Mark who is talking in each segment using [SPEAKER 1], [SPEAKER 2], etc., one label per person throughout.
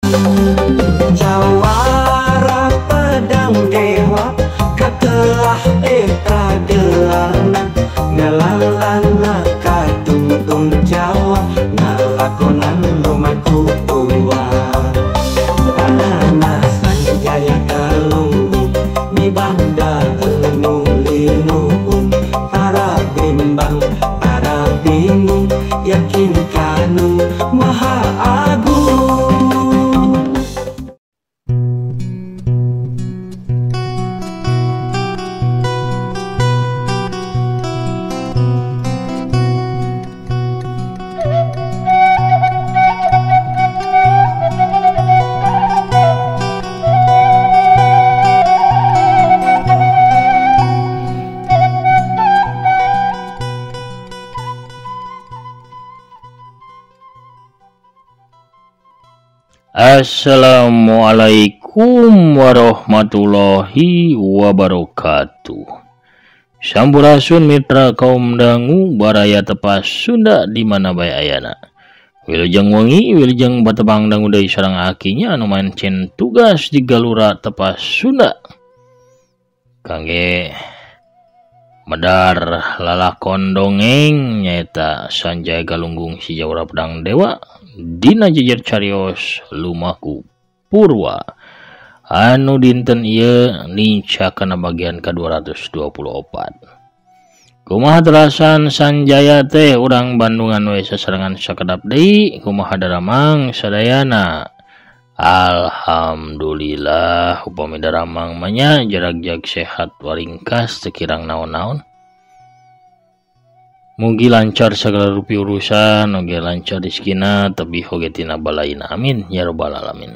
[SPEAKER 1] Jawara pedang dewa katelah gelang ngalalana katungtung Jawa ngalakonan lumaku uang tanah Sanjaya kalung mi banda linu para bimbang para bingung yakin kanu maha agung.
[SPEAKER 2] Assalamualaikum warahmatullahi wabarakatuh. Sampurasun mitra kaum dangu baraya tepas Sunda di mana bae ayana. Wilujeng wengi wilujeng batebang dangu deui sareng akinya anu mancen tugas di Galura tepas Sunda. Kangge medar lalakon dongeng nyaeta Sanjaya Galunggung si Jawara Pedang Dewa dina jejer carios lumaku purwa anu dinten ieu nica kana bagian ke-224. Kumaha terasan Sanjaya teh urang Bandungan we sasarengan sakedap deui kumaha daramang sadayana. Alhamdulillah upami daramang manya jarag-jag sehat waringkas teu kirang naon-naon. Mugi lancar segala rupi urusan, oge lancar rezekina, tapi oge tina balaina. Amin ya robbal alamin.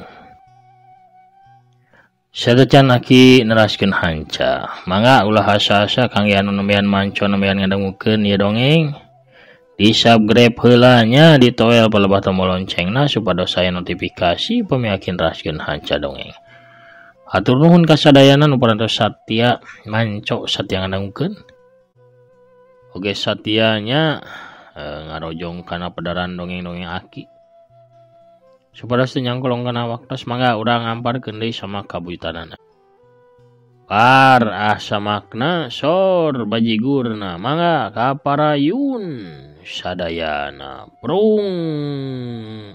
[SPEAKER 2] Sadecan aki neraskeun hanca. Mangga ulah asa-asa kangge anu nembean manco nembean ngadangukeun ieu dongeng. Di subscribe heula nya di toel palebah tombol loncengna supados aya notifikasi upami aki neraskeun hanca dongeng. Hatur nuhun kasadayana nu parantos satya manco satya ngadangukeun. Oge satyanya ngarojong kana pedaran dongeng-dongeng aki. Supados teu nyangkolong kana waktos mangga urang ngamparkeun deui sama kabuyutanana. Par samakna sor bajigurna mangga kaparayun sadayana prung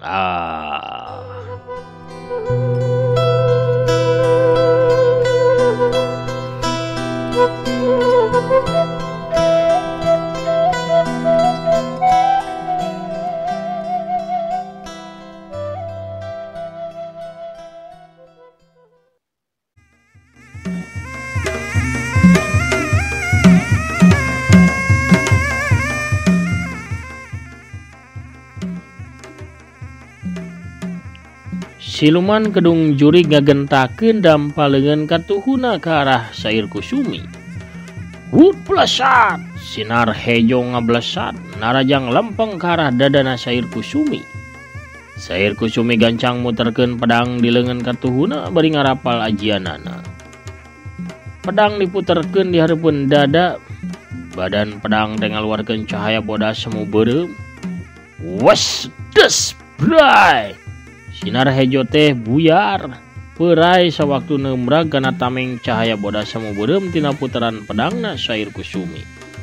[SPEAKER 2] Siluman kedung jurig ngagentakeun dampalengan katuhuna ke arah Sair Kusumi. Hut pelesat, sinar hejo ngablesat, narajang lempeng ke arah dadana Sair Kusumi. Sair Kusumi gancang muterkeun pedang di leungeun katuhuna bari ngarapal ajianana. Pedang diputerkeun di hareupeun dada, badan pedang teh ngaluarkeun cahaya bodas semu beureum. Wes des bray. Sinar hejo teh buyar perai sawaktu nemrag kana tameng cahaya bodas semu beureum tina puteran pedangna Sair Kusumi.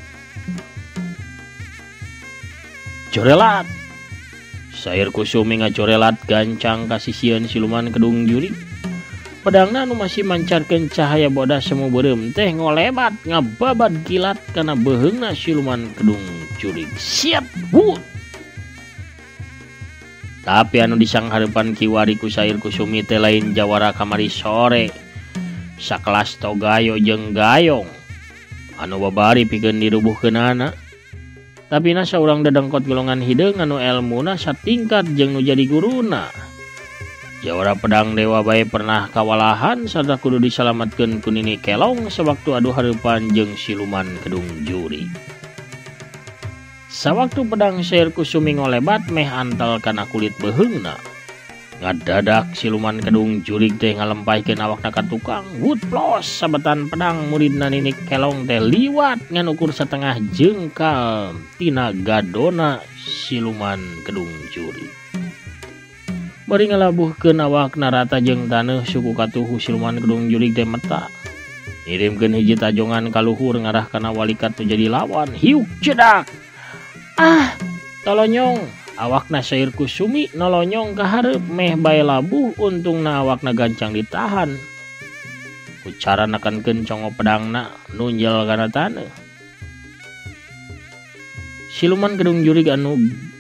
[SPEAKER 2] Corelat. Sair Kusumi ngacorelat gancang kasisieun siluman kedung jurig. Pedangna anu masih mancarkeun cahaya bodas semu beureum teh ngolebat ngababat kilat kana beheungna siluman kedung jurig. Siap hut. Tapi anu disanghareupan kiwari ku Sair Kusumi teh lain jawara kamari sore. Sakelas Togayo jeung Gayong anu babari pikeun dirubuhkeunana. Tapi na saurang dadengkot golongan hideung anu elmuna satingkat jeung nu jadi guruna. Jawara Pedang Dewa bae pernah kawalahan sarta kudu disalametkeun ku Nini Kelong sewaktu adu hareupan jeung siluman kedung jurig. Sawaktu pedang Sair Kusumi ngolebat meh antel kana kulit beheungna. Ngadadak siluman kedung jurig teh ngalempaikeun awakna ka tukang. Wut plos sabetan pedang muridna Nini Kelong teh liwat ngan ukur setengah jengkal tina gadona siluman kedung jurig. bari ngalabuhkeun awakna rata jeung taneuh suku katuhu Siluman Kedung Jurig teh meta. Ngirimkeun hiji tajongan ka luhur ngarah kana walikat tu jadi lawan. Hiuk cedak. Ah, tolonyong. Awakna Sair Kusumi nolonyong ka hareup meh bae labuh untungna awakna gancang ditahan. Ku cara nekankeun congo pedangna nunjel kana taneuh. Siluman Kedung Jurig anu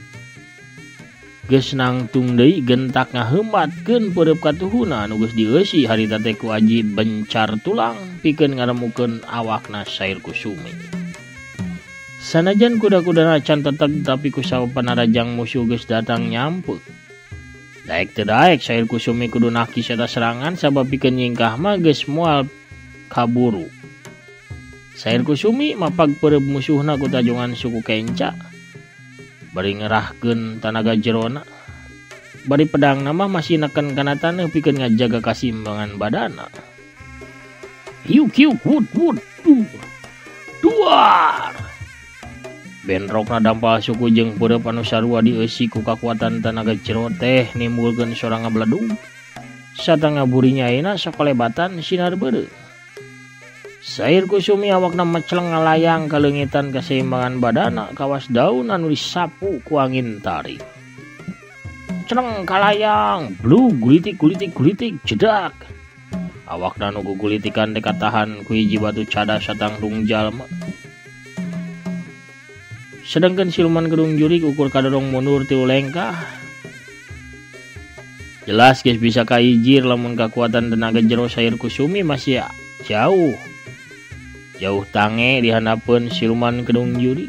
[SPEAKER 2] geus nangtung deui gentak ngaheumatkeun peureup katuhuna anu geus dieusi harita teh ku Aji bencar tulang pikeun ngaremukeun awakna Sair Kusumi. Sanajan kuda-kudana can teteg tapi ku saeupeuna rajang musuh geus datang nyampeuk. Daek teu daek Sair Kusumi kudu nakis eta serangan sabab pikeun nyingkah mah geus moal kaburu. Sair Kusumi mapag peureup musuhna ku tajongan suku Kenca. Bari ngerahkeun tanaga jerona. Bari pedangna mah masih neken kana taneuh pikeun ngajaga kasimbangan badana. Hiuk wud duar. Benrokna dampal suku jeung peureup anu sarua dieusi ku kakuatan tanaga jero teh nimbulkeun sorang ngabledug. Satengah burinya ayeuna sakolebatan sinar beureuh. Sair Kusumi awakna meceleng ngalayang kalengitan keseimbangan badana kawas daun anu disapu ku angin tarik. Celeng kalayang, blug gulitik jedak. Awakna nu gugulitikan teh katahan ku hiji batu cadas satangtung jalma. Sedangkan Siluman Kedung Jurig ukur kadorong mundur 3 lengkah. Jelas geus bisa kaijir lamun kakuatan tenaga jero Sair Kusumi masih jauh tange di hadapan Siluman Kedung Jurig.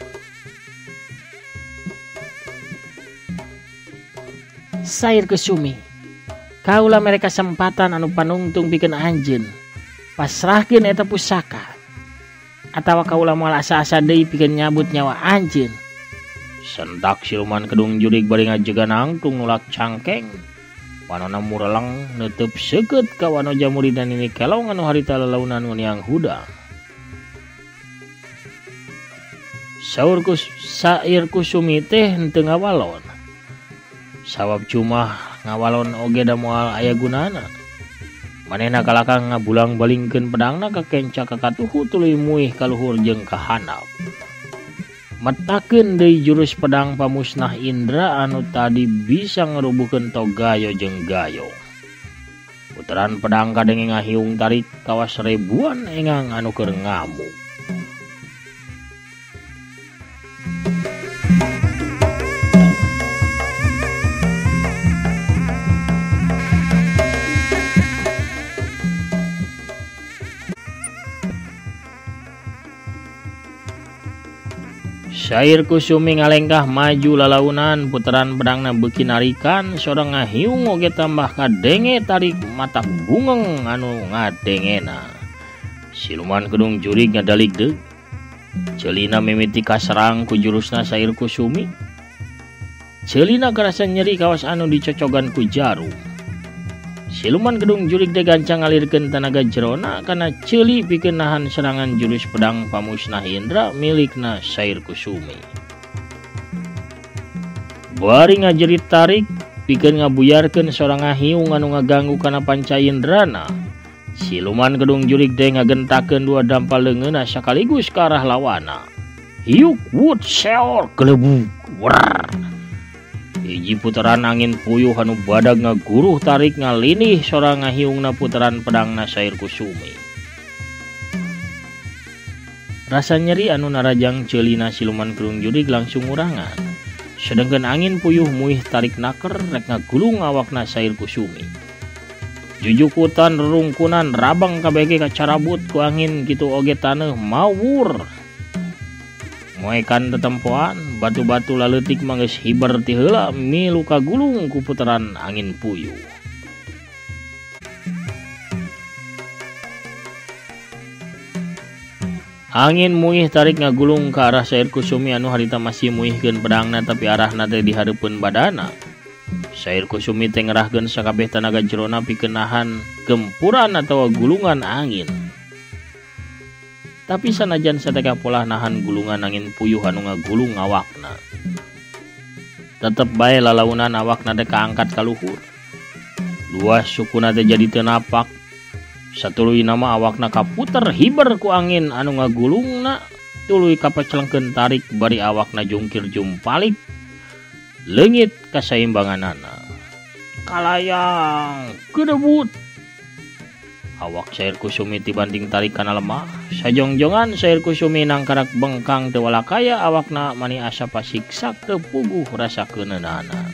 [SPEAKER 2] Sair Kusumi, kaulah mereka sempatan anu panungtung pikeun anjeun. Pasrahkeun eta pusaka. Atawa kaulah moal asa-asa deui pikeun nyabut nyawa anjeun. Sentak Siluman Kedung Jurig bari ngajegan angtung nulak cangkeng. Wanona mureleng neuteub seukeut ka wanoja muridan ini kelong anu harita lelaunan uniang hudang. Sair Kusumi teh henteu ngawalon. Sabab cuma ngawalon oge da moal aya gunana. Manehna kalakang ngabulang balingkeun pedangna ka Kenca ka katuhu tuluy muih ka luhur jeung ka handap. Metakeun deui jurus pedang pamusnah Indra anu tadi bisa ngarubuhkeun Togayo jeung Gayo. Puteran pedang kadenge ngahiung tarik kawas ribuan engang anu keur ngamuk. Sair Kusumi ngalengkah maju lalaunan puteran pedangna beuki narikan sorang ngahiung oge tambah kadenge tarik mata bungeng anu ngadengena. Siluman Kedung Jurig ngadalik deuk. Ceulina mimiti kaserang ku jurusna Sair Kusumi. Ceulina karasa nyeri kawas anu dicocogan ku jarum. Siluman Kedung Jurig teh gancang ngalirkeun tanaga jerona kana ceuli pikeun nahan serangan jurus pedang pamusnah Indra milikna Sair Kusumi. Bari ngajerit tarik pikeun ngabuyarkeun sorang ngahiung anu ngaganggu kana panca indrana. Siluman Kedung Jurig teh ngagentakeun 2 dampal leungeunna sakaligus ka arah lawana. Hiuk wud seor gelebug. Hiji puteran angin puyuh anu badag ngaguruh tarik ngalinih sorang ngahiungna puteran pedangna Sair Kusumi. Rasa nyeri anu narajang ceulina Siluman Kedung Jurig langsung ngurangan. Sedangkan angin puyuh muih tarik naker rek ngagulung awakna Sair Kusumi. Jujukutan rerungkunan rabang kabege kacarabut ku angin kitu oge taneuh mawur. Moekan tetempoan batu-batu laleutik manggeus hiber ti heula milu kagulung ku puteran angin puyuh. Angin muih tarik ngagulung ke arah Sair Kusumi anu harita masih muihkeun pedangna tapi arahna teh di hareupeun badana. Sair Kusumi teh ngerahkeun sakabeh tanaga jerona pikeun nahan gempuran atawa gulungan angin. Tapi sanajan sateka pola nahan gulungan angin puyuh anu ngagulung awakna. tetep bae lalaunan awakna teh kaangkat ka luhur. Dua sukuna teh jadi teu napak. Satuluy nama awakna kaputer hiber ku angin anu ngagulungna, tuluy kapacelengkeun tarik bari awakna jungkir jumpalik leungit kasaimbanganana. Kalayang kedebut. Awak Sair Kusumi tibanding tarik kana lemah. Sajongjongan Sair Kusumi nangkarak bengkang teu walakaya awakna mani asa pasiksak teu puguh rasakeunana.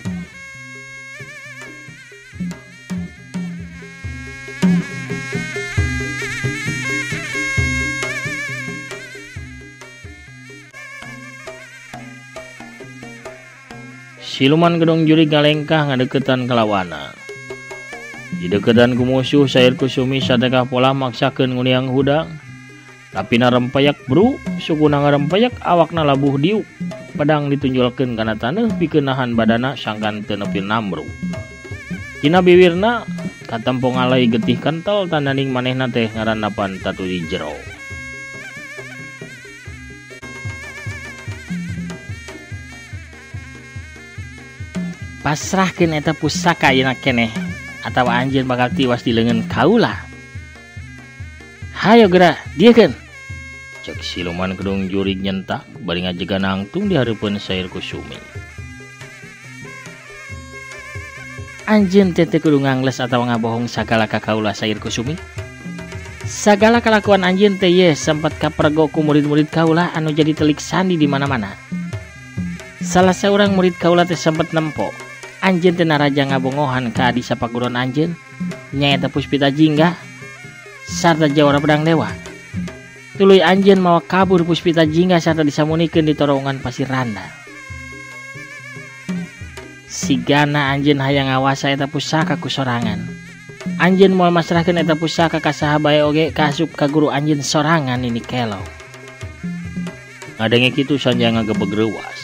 [SPEAKER 2] Siluman gedong juri galengkah ngadeukeutan kalawana. Di deketan ku musuh Sair Kusumi sadekah pola maksakeun nguniang hudang. Tapi na rempeyak bru, sukuna ngarempeyak awakna labuh diuk. Pedang ditunjulkeun kana taneuh pikeun nahan badana sangkan teu nepi namru. Tina bibirna katempo ngalai getih kental tandaning manehna teh ngarandapan tatu di jero. Pasrahkeun eta pusaka yeuna keneh. Atau anjeun bakal tiwas di leungeun kaula. Hayo geura, diekeun. Cek siluman gedung jurig nyentak bari ngajegan nangtung di hareupeun Sair Kusumi. Anjeun teh teu kudu ngangles atawa ngabohong sagala ka kaula Sair Kusumi. Sagala kalakuan anjeun teh ye sempat kapergo ku murid-murid kaula anu jadi telik sandi di mana-mana. Salah seorang murid kaula teh sempat nempo. Anjeun teh naraja ngabongohan ka adi sapaguron anjeun nyaeta Puspita Jingga sarta Jawara Pedang Dewa. Tuluy anjeun mawa kabur Puspita Jingga sarta disamunikeun di torongan Pasir Randa. Sigana anjeun hayang ngawasa eta pusaka ku sorangan. Anjeun moal masrahkeun eta pusaka ka saha bae oge kaasup ka guru anjeun sorangan ini kelo. Ngadenge kitu Sanjaya ngagebeg reuwas.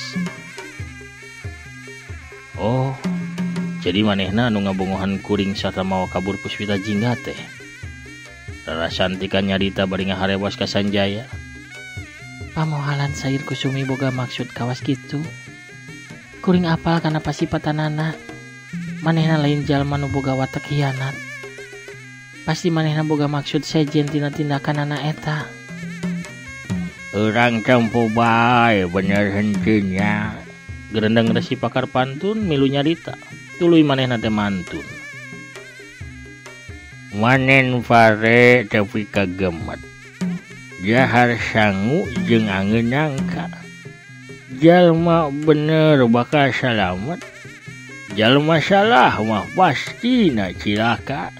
[SPEAKER 2] Oh, jadi manehna anu ngabongohan kuring sarta mawa kabur Puspita Jingga teh. Rarasantikan nyarita bari ngaharewas ka Sanjaya. Pamohalan Sair Kusumi boga maksud kawas kitu. Kuring apal kana pasipatanana. Manehna lain jalma nu boga watak hianat. Pasti manehna boga maksud sejen tina tindakanana eta. Urang tempo bae bener henteunya. Gerendang Resi Pakar pantun milu nyarita. Tuluy manehna teh mantun. Manen pare tapi kagemet. Jahar sangu jeung angeun nangka. Jalma bener bakal salamet. Jalma salah mah pastina cilaka.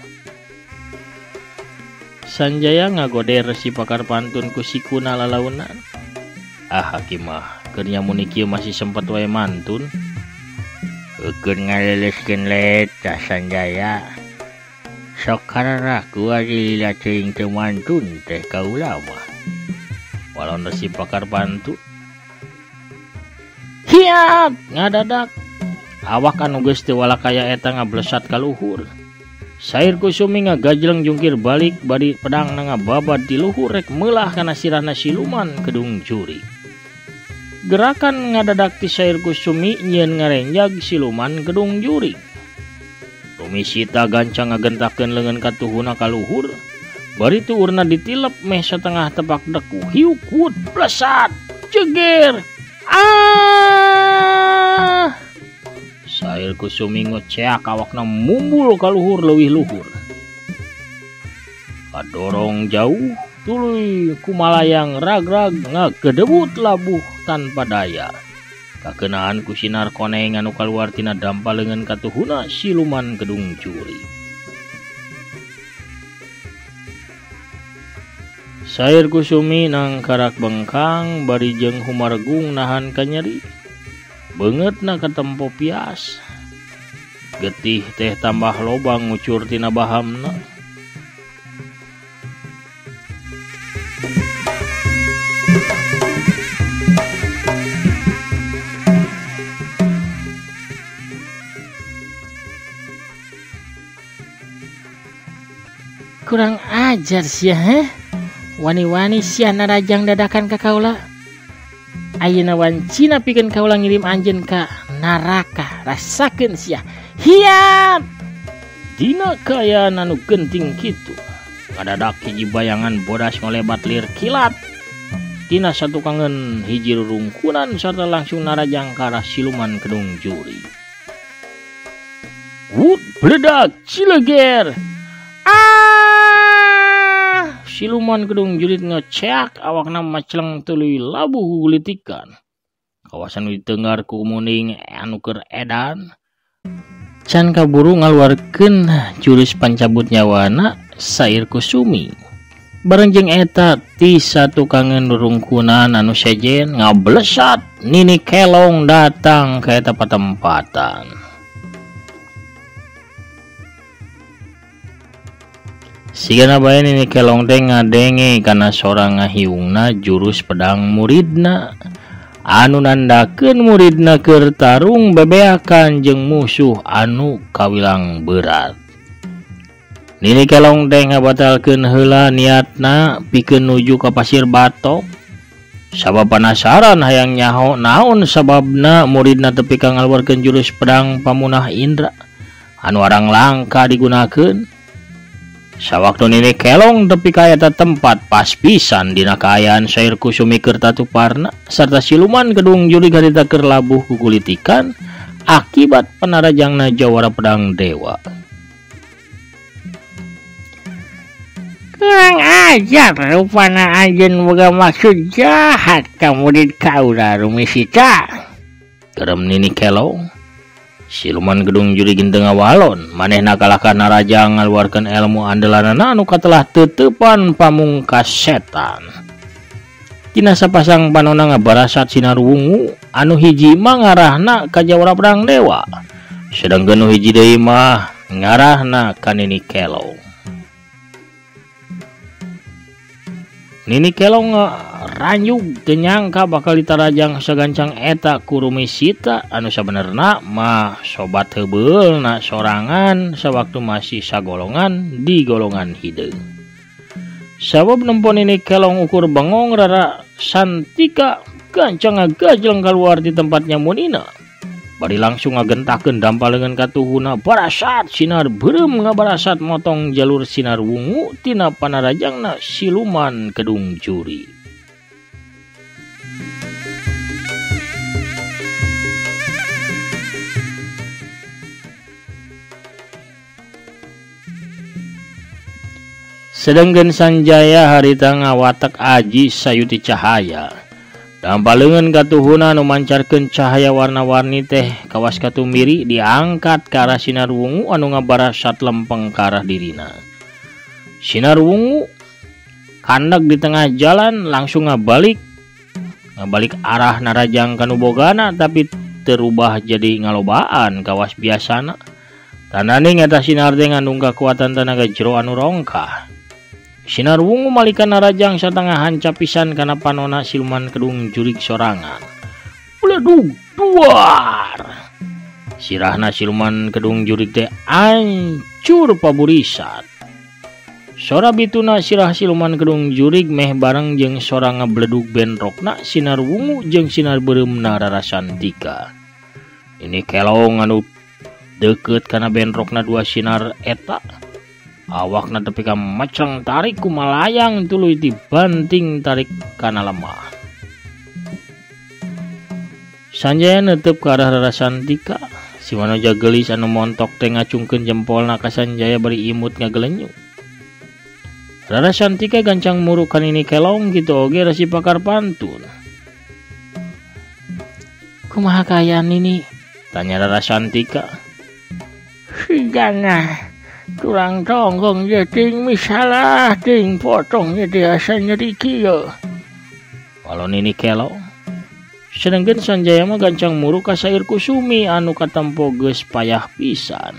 [SPEAKER 2] Sanjaya ngagode Resi Pakar pantun ku sikuna lalaunan. Hakimah keur nyamun ieu masih sempat wae mantun. Eukeun ngaleleskeun leta Sanjaya. Sok karara ku ari lila teuing teu mantun teh kaula mah. Walon Resi Pakar pantun. Hiat ngadadak. Awak anu geus teu walakaya eta ngablesat ka luhur. Sair Kusumi ngagajleng jungkir balik bari pedang ngababad di luhur rek meulah kana sirahna siluman gedung juri. Gerakan ngadadak ti Sair Kusumi nyieun ngarenjag siluman gedung juri. Rumisita gancang ngagentakeun leungeun katuhuna ka luhur. Bari tuurna ditilep meh satengah tepak deku hiuk hut blesat ceger. Sair Kusumi ngoceak awakna mumbul ka luhur leuwih luhur. Kadorong jauh tuluy kumalayang ragrag ngagedebut labuh tanpa daya. Kakenaan ku sinar koneng anu kaluar tina dampa leungeun katuhuna siluman gedung juri. Sair Kusumi nangkarak bengkang bari jeung humargung nahan ka nyeri. Beungeutna katempo pias. Getih teh tambah lobang ngucur tina bahamna. Kurang ajar sia wani-wani sia narajang dadakan ka kaula. Ayeuna wancina pikeun kaula ngirim anjeun ka naraka rasakeun sia hiat. Dina kaayaan anu genting kitu kadadak hiji bayangan bodas ngolebat lir kilat tina satukangeun hiji rurungkunan sarta langsung narajang ka arah siluman kedung juri. Wut bledak cileger. Siluman kedung jurit ngeceak awakna macleng tuluy labuh gulitikan. Kawasan ditengar ku muning anu keur edan. Can kaburu ngaluarkeun jurus pancabut nyawana Sair Kusumi. Bareng jeung eta ti satukangeun rurungkunan anu sejen ngablesat Nini Kelong datang ka eta patempatan. Sigana bae Nini Kelong teh ngadenge kana sorang ngahiungna jurus pedang muridna anu nandakeun muridna keur tarung bebeakan jeung musuh anu kawilang berat. Nini Kelong teh ngabatalkeun heula niatna pikeun nuju ka pasir batok. Sabab penasaran hayang nyaho naon sababna muridna teu pika ngaluarkeun jurus pedang pamunah indra anu arang langka digunakeun. Sawaktu Nini Kelong tepi ka eta tempat pas pisan dina kaayaan Sair Kusumi keur tatuparna sarta siluman kedung juri harita keur labuh kukulitikan akibat panarajangna jawara pedang dewa. Kurang ajar rupana anjeun boga maksud jahat ka murid kaula rumisita. Gerem Nini Kelong. Siluman gedung juri ginting awalon manehna kalahkan narajang ngaluarkeun ilmu andalanana anu katelah teutepan pamungkas setan. Tina sapasang panonna ngabarasat sinar wungu anu hiji mah ngarahna ka jawara pedang dewa sedangkeun nu hiji deui mah ngarahna ka Nini Kelong. Nini Kelong ranjug teu nyangka bakal ditarajang sagancang eta ku rumisita anu sabenerna mah sobat heubeulna sorangan sawaktu masih sagolongan di golongan hideung. Sabab nempo Nini Kelong ukur bengong Rara Santika gancang ngagajleng kaluar di tempatnya munina. Bari langsung ngagentakeun dampaleungeun ka tuhuna barasat sinar beureum ngabarasat motong jalur sinar wungu tina panarajangna siluman kedung juri. Sedengkeun Sanjaya harita ngawatek aji sayuti cahaya. Dampaleungeun ka tuhuna anu mancarkeun cahaya warna-warni teh kawas katumbiri diangkat ka arah sinar wungu anu ngabarasat lempeng ka arah dirina. Sinar wungu kandak di tengah jalan langsung ngabalik arah narajang kanu bogana tapi terubah jadi ngalobaan kawas biasana. Tananing eta sinar teh ngandung kakuatan tenaga jero anu rongkah. Sinar wungu malikan narajang satengah hanca pisan kana panona siluman kedung jurig sorangan. Bledug duar. Sirahna siluman kedung jurig teh ancur paburisat. Sora bituna sirah siluman kedung jurig meh bareng jeung sora ngabledug benrokna sinar wungu jeung sinar beureumna Rara Santika. Ini Kelong anu deukeut kana benrokna dua sinar eta. Awakna tepi ka macang tarik ku malayang tuluy dibanting tarik kana lemah. Sanjaya neuteup ka arah Rara Santika. Si Manoja gelis anu montok teh ngacungkeun jempolna ka Sanjaya bari imut ngagelenyu. Rara Santika gancang muru ka Nini Kelong kitu oge resi pakar pantun. Kumaha kaayaan Nini? Tanya Rara Santika. Sigana kurang tonggong ya ting misalah ting potong ya biasa nyeri kieu. Walau Nini Kelong. Sedengkeun Sanjaya mah gancang muru ka Sair Kusumi anu katempo geus payah pisan.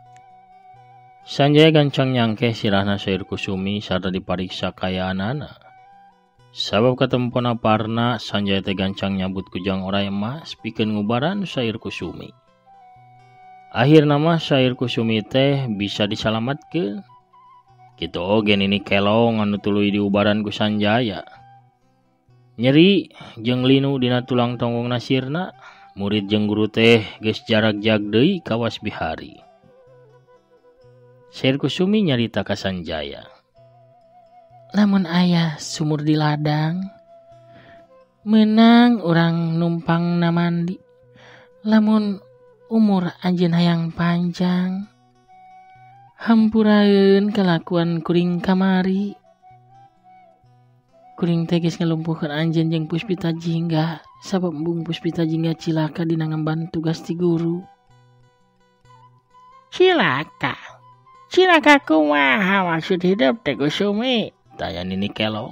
[SPEAKER 2] Sanjaya gancang nyangkeh sirahna Sair Kusumi sarta dipariksa kayaanana. Sabab katempona parna Sanjaya teh gancang nyabut kujang orai emas pikeun ngubaran Sair Kusumi. Akhirna mah Sair Kusumi teh bisa disalamatkeun. Kitu oge Nini Kelong anu tuluy diubaran ku Sanjaya. Nyeri jeung linu dina tulang tonggongna sirna, murid jeung guru teh geus jarak jag deui kawas bihari. Sair Kusumi nyarita ka Sanjaya. Lamun aya sumur di ladang, menang urang numpang na mandi. Lamun umur anjeun hayang panjang, hampuraeun kalakuan kuring kamari. Kuring teh geus ngalumpuhkeun anjeun jeung Puspita Jingga sabab embung Puspita Jingga cilaka dina ngemban tugas ti guru. Cilaka? Cilaka kumaha maksud hidup teh Kusumi? Tanya Nini Kelong.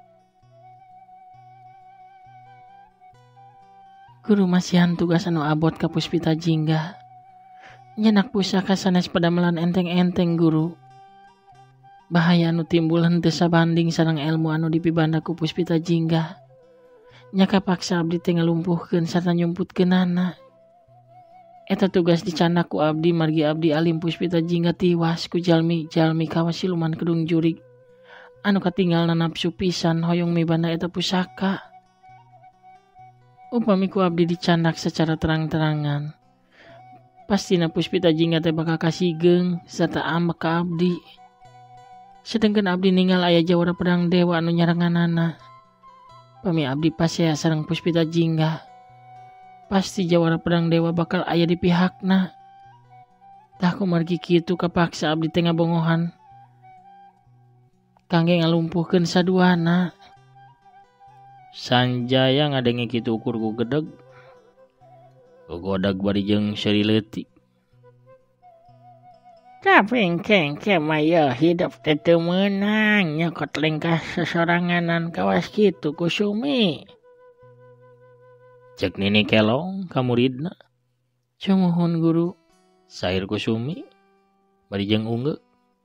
[SPEAKER 2] Guru masihan tugas anu abot ka Puspita Jingga. Nyenak pusaka sanes padamelan enteng-enteng guru. Bahaya anu timbul henteu sabanding sareng ilmu anu dipibanda ku Puspita Jingga. Nya kapaksa abdi teh ngalumpuhkeun sarta nyumputkeunana. Eta tugas dicandak ku abdi margi abdi alim Puspita Jingga tiwas ku jalmi-jalmi kawas siluman kedung jurig. Anu katinggalna nafsu pisan hoyong mibanda eta pusaka. Upami ku abdi dicandak secara terang-terangan, pastina Puspita Jingga teh bakal kasigeung sarta ambek ka abdi. Sedengkeun abdi ninggal aya jawara pedang dewa anu nyarenganana. Pami abdi pasea sareng Puspita Jingga, pasti jawara pedang dewa bakal aya di pihakna. Tah kumargi kitu kapaksa abdi teh ngabongohan kangge ngalumpuhkeun saduana. Sanjaya ngadenge kitu ukur ku gedeg. Gogodag bari jeung seri leutik. Tapi engke maya hidup teh teu meunang nyokot lengkah sesoranganan kawas kitu Kusumi. Cek Nini Kelong ka muridna. Cumuhun guru. Sair Kusumi bari jeung ungeuk.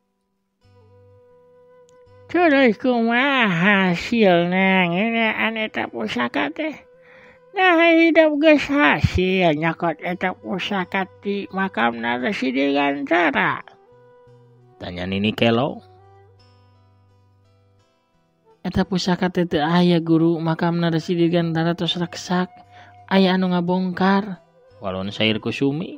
[SPEAKER 2] Terus kumaha hasilna ngeunaan eta pusaka teh? Nah hidup geus hasil nyokot eta pusaka ti makamna Resi Dirgantara. Tanya Nini Kelong. Eta pusaka teh teu aya guru, makamna Resi Dirgantara tos reksak, aya anu ngabongkar. Walon Sair Kusumi.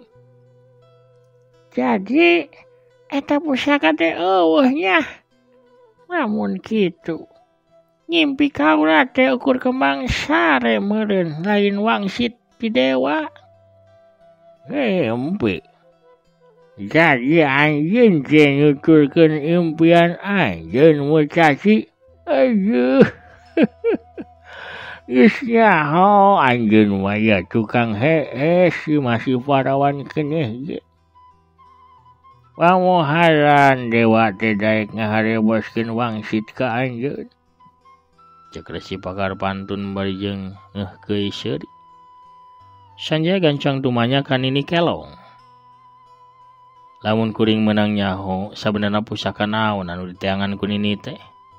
[SPEAKER 2] Jadi eta pusaka teh eueuh nya. Namun kitu, ngimpi kaula teh ukur kembang sare meureun lain wangsit ti dewa. Empe. Jadi anjeun teh nuturkeun impian anjeun Mucaci. Aduh. Geus nyaho anjeun mah ya tukang hees si masih parawan keneh ge. Pamoharan dewa teh daek ngahareboskeun wangsit ka anjeun. Cek Resi Pakar pantun bari jeung ngeuhkeui seuri. Sanjaya gancang tumanya ka Nini Kelong. Lamun kuring meunang nyaho sabenerna pusaka naon anu diteangan ku Nini teh?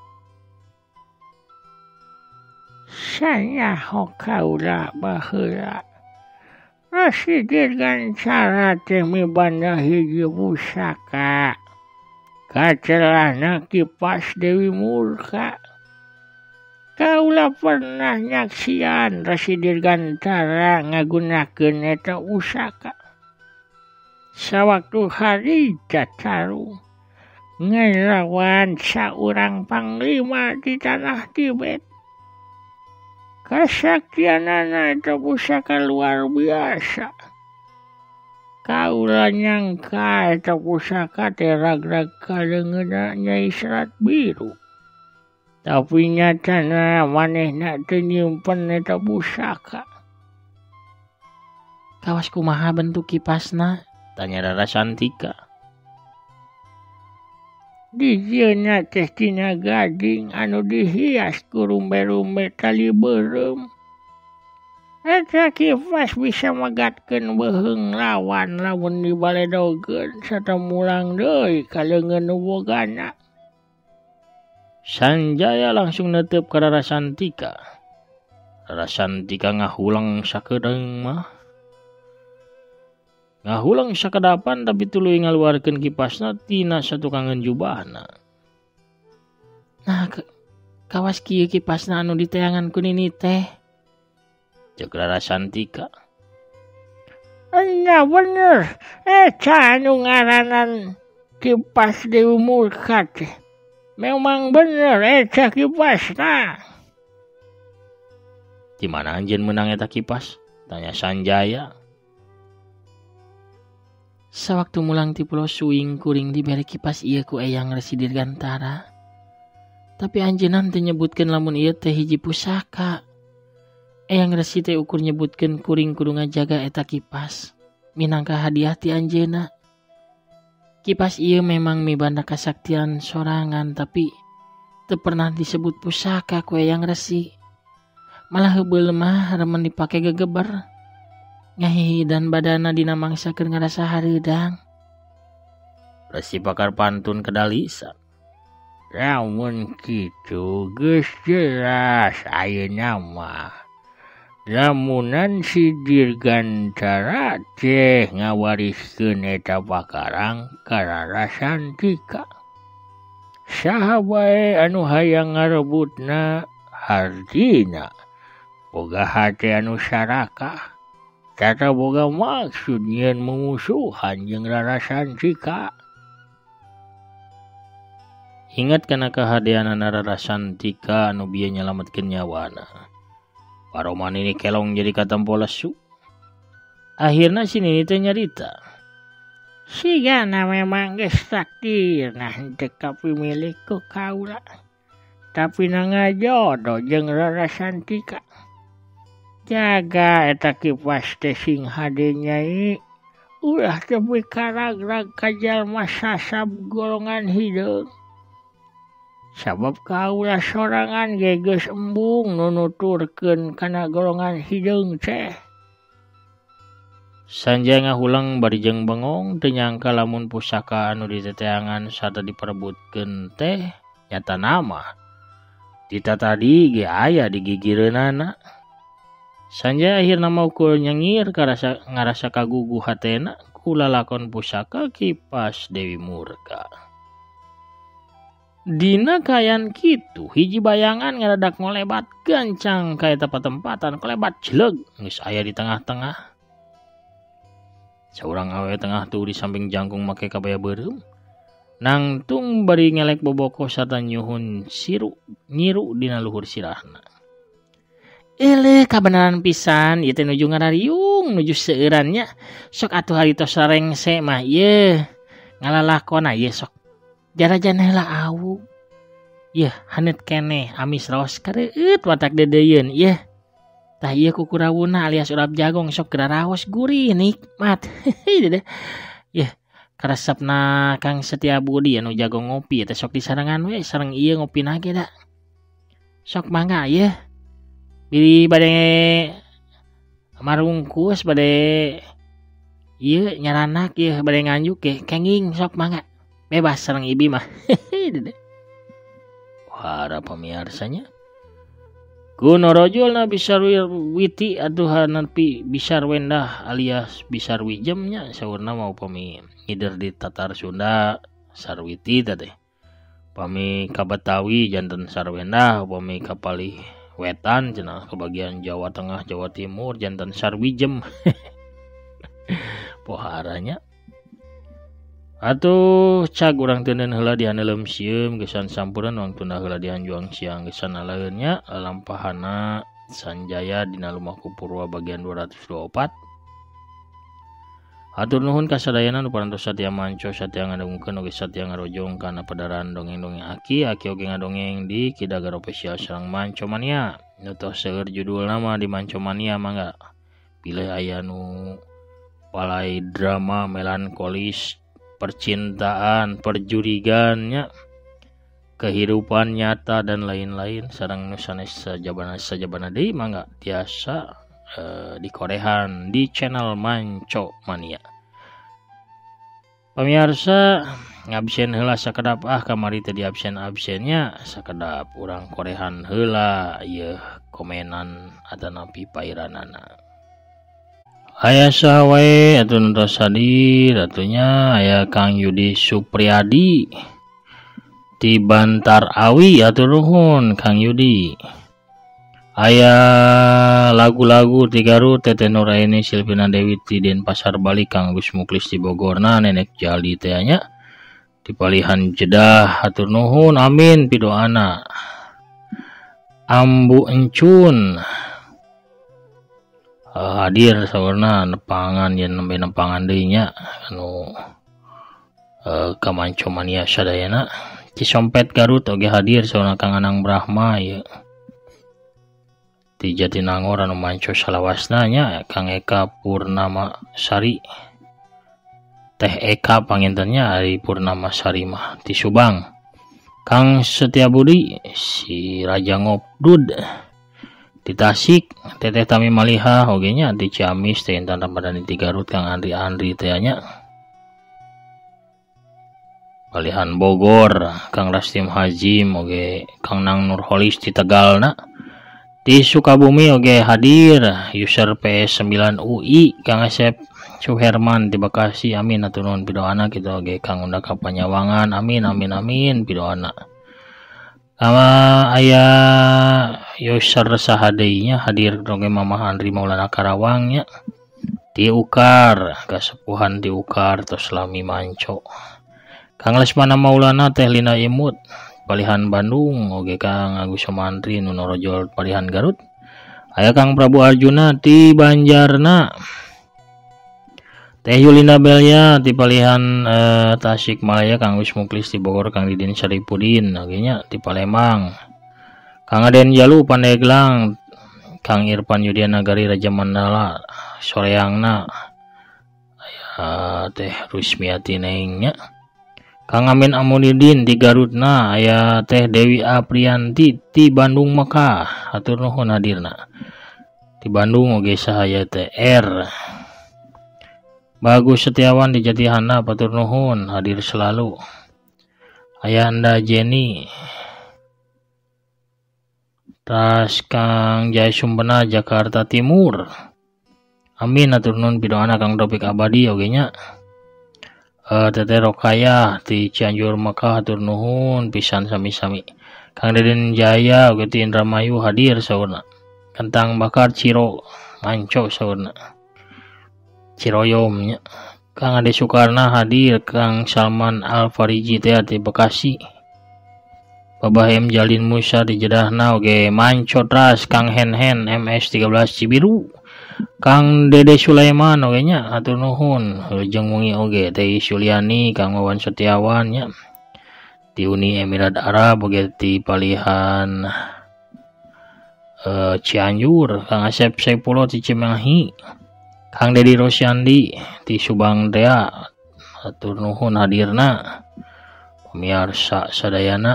[SPEAKER 2] Sanyaho kaula baheula. Resi Dirgantara teh mibanda hiji pusaka. Kacelana Kipas Dewi Murka. Kaula pernah nyaksian Resi Dirgantara ngagunakeun eta pusaka. Sawaktu harita taru ngelawan saurang panglima di tanah Tibet. Kasaktianana eta pusaka luar biasa. Kaula nyangka eta pusaka teh ragrag kalengeuna Nyai Serat Biru. Tapi nyatana manehna teu nyimpen eta pusaka. Kawas kumaha bentuk kipasna? Tanya Rara Santika. Dijieuna teh tina gading anu dihias ku rumbe-rumbe tali beureum. Eta kipas bisa magatkeun beuheung lawan lamun dibaledogeun sarta mulang deui ka leungeun nu bogana. Sanjaya langsung netep ke Rara Santika. Rara Santika ngahulang sakedeung mah. Ngahulang sakedapan tapi tuluy ngaluarkeun kipasna tina satukangan jubahna. Nah, kawas kieu kipasna anu diteangan ku nini teh. Cek Rara Santika. Nya bener, anu ngaranan kipas Dewi Murka teh. Memang bener kipasna. Di mana anjeun menang eta kipas? Tanya Sanjaya. Sewaktu mulang ti Pulau Suing kuring diberi kipas ieu ku Eyang Resi Dirgantara. Tapi anjeunan teu nyebutkeun lamun ieu teh hiji pusaka. Eyang Resi teh ukur nyebutkeun kuring kudu ngajaga eta kipas minangka hadiah ti anjeunna. Kipas ieu memang mibanda kasaktian sorangan tapi teu pernah disebut pusaka ku Eyang Resi. Malah heubeul mah remen dipake gegeber. Ngahihi dan badana dina mangsakeun ngarasa hareudang. Resi Pakar pantun kedalisan. Lamun kitu geus jelas ayeuna mah. Lamunan si Dirgantara teh ngawariskeun eta pakarang ka Rara Santika. Saha bae anu hayang ngarebutna hardina boga hate anu sarakah. Tata boga maksud nyeun mumusuhan jeung Rara Santika. Ingat kana kahadeanana Rara Santika anu bieu nyalametkeun nyawana. Paroman ini kelong jadi katampo lesu. Akhirna si Nini teh nyarita. Sigana memang geus takdirna henteu kapimilik ku kaula. Tapi nangajodoh jeung Rara Santika. Jaga eta kipas teh sing hade nyai. Ulah teu bikaragrag ka jalma sasab golongan hideung. Sabab kaula sorangan ge geus embung nu nuturkeun kana golongan hideung teh. Sanjaya ngahulang bari jeung bengong teu nyangka lamun pusaka anu diteteangan sarta diperebutkeun teh nyata nama. Dita tadi ge aya di gigireunana. Sanjaya akhirna maukur nyengir ngarasa kagugu hatena ku lalakon pusaka kipas Dewi Murka. Dina kayan kitu hiji bayangan ngaradak ngolebat gancang ka eta patempatan kolebat jeleg geus aya di tengah-tengah. Saurang awewe tengah tuh di samping jangkung make kabaya beureum. Nangtung bari ngelek boboko sarta nyuhun nyiru dina luhur sirahna. Eleh kabenaran pisan ieu teh nuju ngarariung nuju seueurannya. Sok atuh haritos sarengse mah ieu ngalalakona ieu sok. Jarajan heula awu. Yeh hanet keneh amis raos kareueut watak dedeyeun yeh. Tah ieu kukurawuna alias urap jagong sok geura raos gurih nikmat. Yeh karesepna Kang Setiabudi anu jago ngopi teh sok disarengan we sareng ieu ngopina ge da. Sok mangga yeh. Bili bade marungkus bade ieu nyaranak ieu bade nganjuk ge kenging sok mangga. Bebas sareng ibi mah. Wara pamiarsanya. Kuno rojolna Bisar Witi aduhan pi Bisar Wendah alias Bisar Wijemnya saurna mau pami ngider di Tatar Sunda Sarwiti teh. Pami ka Betawi janten Sarwendah, pami ka Pali Wetan cenah ke bagian Jawa Tengah Jawa Timur janten Sarwijem. Poharanya. Atuh cag urang teuneun heula di handeuleum sieum gesan sampureun wangtuna heula di Hanjuang Siang gesan alaeunnya lampahana Sanjaya dina Lumaku Purwa bagian 224. Atur nuhun kasadayana nu parantos satya manco satya ngadengkeun oge satya ngarojong kana pedaran dongeng-dongeng aki oge ngadongeng di Kidagar Official sareng Manco Mania. Nu tos seueur judulna mah di Manco Mania mangga. Pilih aya nu palai drama melankolis percintaan, perjurigannya, kehidupan nyata dan lain-lain sareng nu sanes sajabana deui mangga tiasa di korehan di channel Manco Mania. Pemirsa ngabsen heula sakedap kamari teh di absen-absennya sakedap urang korehan heula ieu komenan atanapi pairanana. Aya saha wae atuh nu tos hadir atunya aya Kang Yudi Supriyadi di Bantar Awi atuh nuhun Kang Yudi. Aya lagu-lagu ti Garut Teteh Nuraini Silvina Dewi ti Denpasar Bali Kang Gus Muklis di Bogorna Nenek Jali teh nya di palihan jedah hatur nuhun amin pidoana. Ambu Encun hadir saurna nepangan yen nembe nepangan deui nya anu kamanco mania sadayana. Cisompet Garut oge hadir saurna Kang Anang Brahma ya. Di Jatinangor anu manco salawasna nya Kang Eka Purnama Sari. Teh Eka pangintennya Ari Purnama Sari mah di Subang. Kang Setiabudi si Raja Ngopdud di Tasik. Teteh Tami Maliha oge nya di Ciamis teh Intan Ramadhani di Garut Kang Andri teh nya. Palihan Bogor Kang Rastim Hajim oge Kang Nang Nurholis di Tegalna. Di Sukabumi oge hadir user PS9 UI Kang Asep Suherman di Bekasi amin atuh nuhun pidoana kita oge Kang Undaka Panyawangan amin pidoana. Aya user saha deui nya hadir oge Mamah Andri Maulana Karawang nya. Di Ukar kasepuhan di Ukar tos lami manco. Kang Lesmana Maulana Teh Lina Imut palihan Bandung oge Kang Agus Sumantri nu Norojol palihan Garut. Aya Kang Prabu Arjuna ti Banjarna. Teh Yulina Belya ti palihan Tasik Malaya Kang Gus Muklis di Bogor Kang Didin Syaripudin oge nya ti Palembang. Kang Aden Jalu Pandeglang Kang Irfan Yudiana Gari Raja Mandala soreangna. Aya Teh Rusmiati Neng nya. Kang Amin Amunidin di Garutna aya Teh Dewi Aprianti ti Bandung Mekah atur nuhun hadirna. Di Bandung oge sahaya Teh R. Bagus Setiawan di Jatihana atur nuhun hadir selalu. Aya Anda Jenny. Tas Kang Jaya Sumpena Jakarta Timur. Amin atur nuhun pidoana Kang Topik Abadi oge nya. Teteh Rokaya di Cianjur Mekah atur nuhun pisan sami-sami. Kang Deden Jaya oge ti Indramayu hadir saurna. Kentang bakar Ciro manco saurna. Ciroyom nya. Kang Ade Sukarna hadir Kang Salman Al-Fariji teh di Bekasi. Babah M Jalin Musa di Jedahna oge manco tras Kang Hen MS13 Cibiru. Kang Dede Sulaiman oge nya atur nuhun jeung wengi oge Teh Suliani Kang Wawan Setiawan nya di Uni Emirat Arab oge ti palihan Cianjur Kang Asep Saipullah ti Cimahi. Kang Dedi Rosyandi di Subang Rea atur nuhun hadirna. Pemirsa sadayana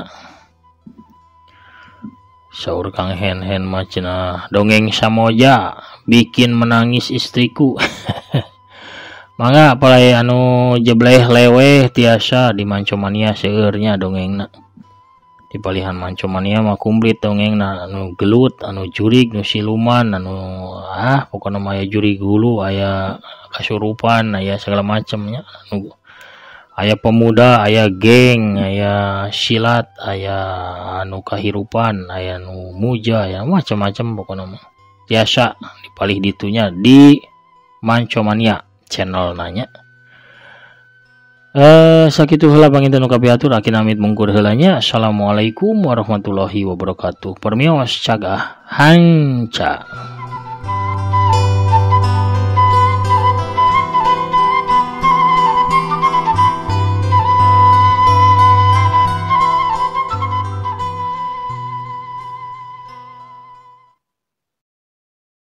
[SPEAKER 2] saur Kang Hen mah cenah dongeng Samoja bikin menangis istriku. Mangga palai anu jebleh leweh tiasa di Mancomania seueurnya dongengna. Di palihan Mancomania mah kumplit dongengna anu gelut, anu jurig, anu siluman, anu pokona mah aya jurig hulu, aya kasurupan, aya segala macamnya. Anu aya pemuda, aya geng, aya silat, aya anu kahirupan, aya anu muja, aya macam-macam pokona mah. Biasa dipalih ditunya di Mancomania channel nanya. Sakitu heula panginten nu kapiatur aki namit mungkur heulanya. Assalamualaikum warahmatullahi wabarakatuh. Permios cagah hanca.